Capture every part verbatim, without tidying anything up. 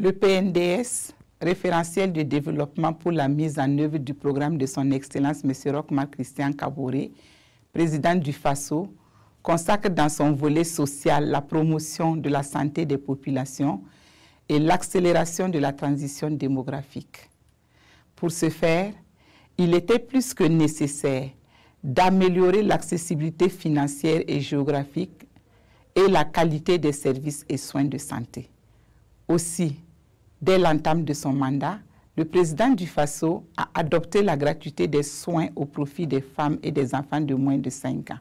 Le P N D S, référentiel de développement pour la mise en œuvre du programme de son Excellence M. Roch-Marc Christian Kaboré, président du FASO, consacre dans son volet social la promotion de la santé des populations et l'accélération de la transition démographique. Pour ce faire, il était plus que nécessaire d'améliorer l'accessibilité financière et géographique et la qualité des services et soins de santé. Aussi, dès l'entame de son mandat, le président du FASO a adopté la gratuité des soins au profit des femmes et des enfants de moins de cinq ans.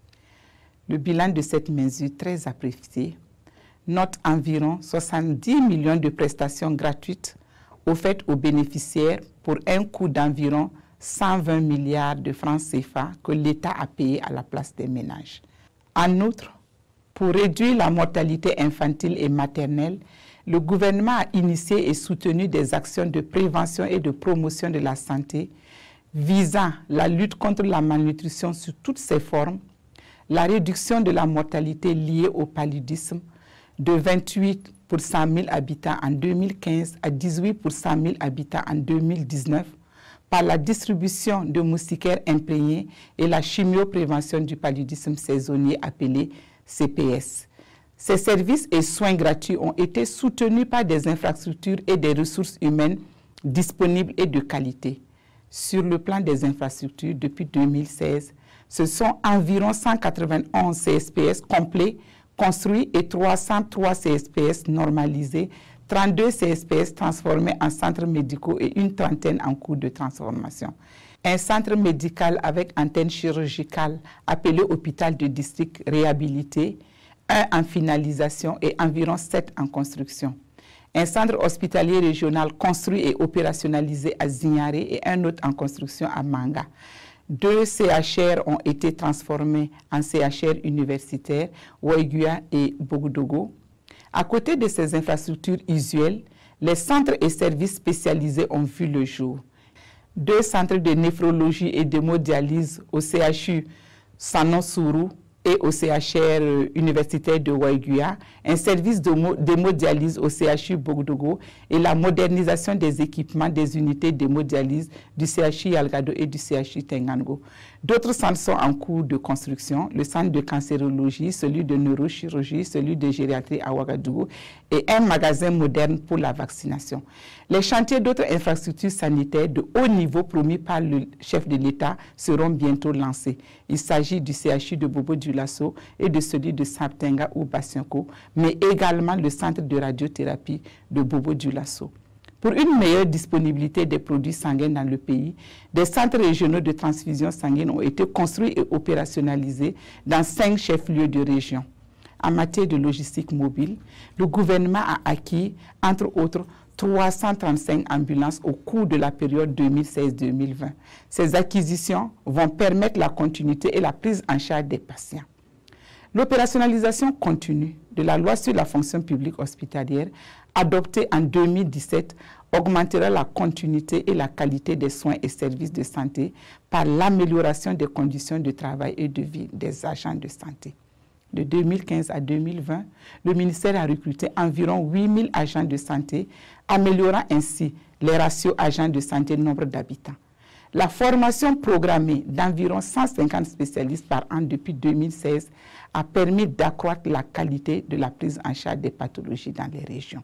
Le bilan de cette mesure très appréciée note environ soixante-dix millions de prestations gratuites offertes aux bénéficiaires pour un coût d'environ cent vingt milliards de francs C F A que l'État a payé à la place des ménages. En outre, pour réduire la mortalité infantile et maternelle, le gouvernement a initié et soutenu des actions de prévention et de promotion de la santé visant la lutte contre la malnutrition sous toutes ses formes, la réduction de la mortalité liée au paludisme de vingt-huit pour cent mille habitants en deux mille quinze à dix-huit pour cent mille habitants en deux mille dix-neuf par la distribution de moustiquaires imprégnés et la chimioprévention du paludisme saisonnier appelé C P S. Ces services et soins gratuits ont été soutenus par des infrastructures et des ressources humaines disponibles et de qualité. Sur le plan des infrastructures, depuis deux mille seize, ce sont environ cent quatre-vingt-onze C S P S complets construits et trois cent trois C S P S normalisés, trente-deux C S P S transformés en centres médicaux et une trentaine en cours de transformation. Un centre médical avec antenne chirurgicale appelé hôpital de district réhabilité, un en finalisation et environ sept en construction. Un centre hospitalier régional construit et opérationnalisé à Zignaré et un autre en construction à Manga. Deux C H R ont été transformés en C H R universitaires, Waiguya et Bogodogo. À côté de ces infrastructures usuelles, les centres et services spécialisés ont vu le jour. Deux centres de néphrologie et d'hémodialyse au C H U Sanon-Sourou et au C H R universitaire de Waiguya, un service d'hémodialyse au C H U Bogdogo et la modernisation des équipements des unités d'hémodialyse du C H U Yalgado et du C H U Tengango. D'autres centres sont en cours de construction, le centre de cancérologie, celui de neurochirurgie, celui de gériatrie à Ouagadougou et un magasin moderne pour la vaccination. Les chantiers d'autres infrastructures sanitaires de haut niveau promis par le chef de l'État seront bientôt lancés. Il s'agit du C H U de Bobo-Dioulasso et de celui de Saptenga ou Bassienko, mais également le centre de radiothérapie de Bobo-Dioulasso. Pour une meilleure disponibilité des produits sanguins dans le pays, des centres régionaux de transfusion sanguine ont été construits et opérationnalisés dans cinq chefs-lieux de région. En matière de logistique mobile, le gouvernement a acquis, entre autres, trois cent trente-cinq ambulances au cours de la période deux mille seize deux mille vingt. Ces acquisitions vont permettre la continuité et la prise en charge des patients. L'opérationnalisation continue de la loi sur la fonction publique hospitalière, adoptée en deux mille dix-sept, augmentera la continuité et la qualité des soins et services de santé par l'amélioration des conditions de travail et de vie des agents de santé. De deux mille quinze à deux mille vingt, le ministère a recruté environ huit mille agents de santé, améliorant ainsi les ratios agents de santé nombre d'habitants. La formation programmée d'environ cent cinquante spécialistes par an depuis deux mille seize a permis d'accroître la qualité de la prise en charge des pathologies dans les régions.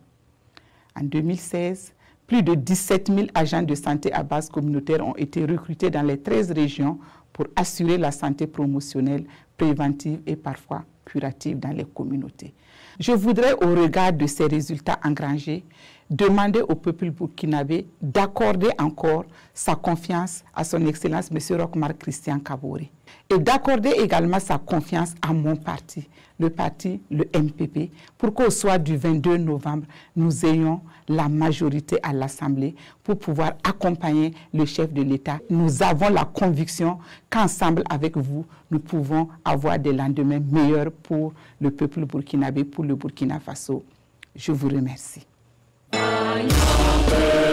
En deux mille seize, plus de dix-sept mille agents de santé à base communautaire ont été recrutés dans les treize régions pour assurer la santé promotionnelle, préventive et parfois curative dans les communautés. Je voudrais, au regard de ces résultats engrangés, demander au peuple burkinabé d'accorder encore sa confiance à son Excellence M. Roch-Marc Christian Kaboré et d'accorder également sa confiance à mon parti, le parti, le M P P, pour qu'au soir du vingt-deux novembre, nous ayons la majorité à l'Assemblée pour pouvoir accompagner le chef de l'État. Nous avons la conviction qu'ensemble avec vous, nous pouvons avoir des lendemains meilleurs pour le peuple burkinabé, pour le Burkina Faso. Je vous remercie.